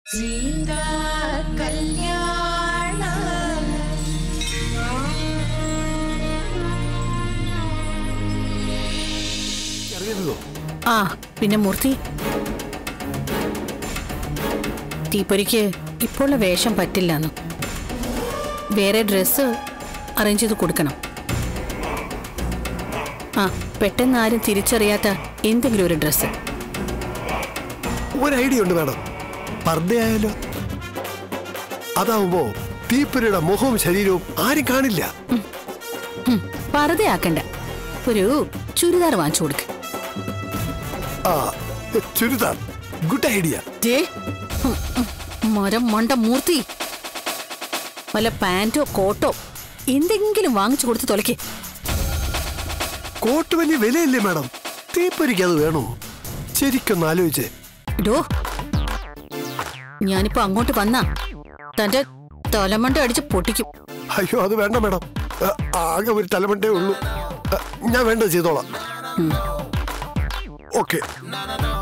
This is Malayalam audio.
സീതാ കല്യാണം. ആ പിന്നെ മൂർത്തി, തീപ്പൊരിക്ക് ഇപ്പോഴുള്ള വേഷം പറ്റില്ലെന്നു. വേറെ ഡ്രസ്സ് അറേഞ്ച് ചെയ്ത് കൊടുക്കണം. ആ പെട്ടെന്ന് ആരും തിരിച്ചറിയാത്ത എന്തെങ്കിലും ഒരു ഡ്രസ്സ്. ഒരു ഐഡിയ ഉണ്ട് മാഡം, പർദ്ദയായാലോ? അതാവുമ്പോ തീപ്പൊരിയുടെ മുഖവും ശരീരവും ആരും കാണില്ല. പർദ്ദയാക്കണ്ട, ഒരു ചുരിദാർ വാങ്ങിച്ചു കൊടുക്ക. ആ ചുരിദാർ, ഗുഡ് ഐഡിയ. മരം മണ്ട മൂർത്തി, വല്ല പാന്റോ കോട്ടോ എന്തെങ്കിലും വാങ്ങിച്ചു കൊടുത്ത് തൊലക്ക്. കോട്ട് വലിയ വിലയല്ലേ മാഡം, തീപ്പൊരിക്ക് അത് വേണോ? ശരിക്കൊന്ന് ആലോചിച്ചേ. ഡോ, ഞാനിപ്പോ അങ്ങോട്ട് വന്നാ തന്റെ തലമണ്ട അടിച്ച് പൊട്ടിക്കും. അയ്യോ അത് വേണ്ട മാഡം, ആകെ ഒരു തലമണ്ടേ ഉള്ളൂ. ഞാൻ വേണ്ടത് ചെയ്തോളാം. ഓക്കെ.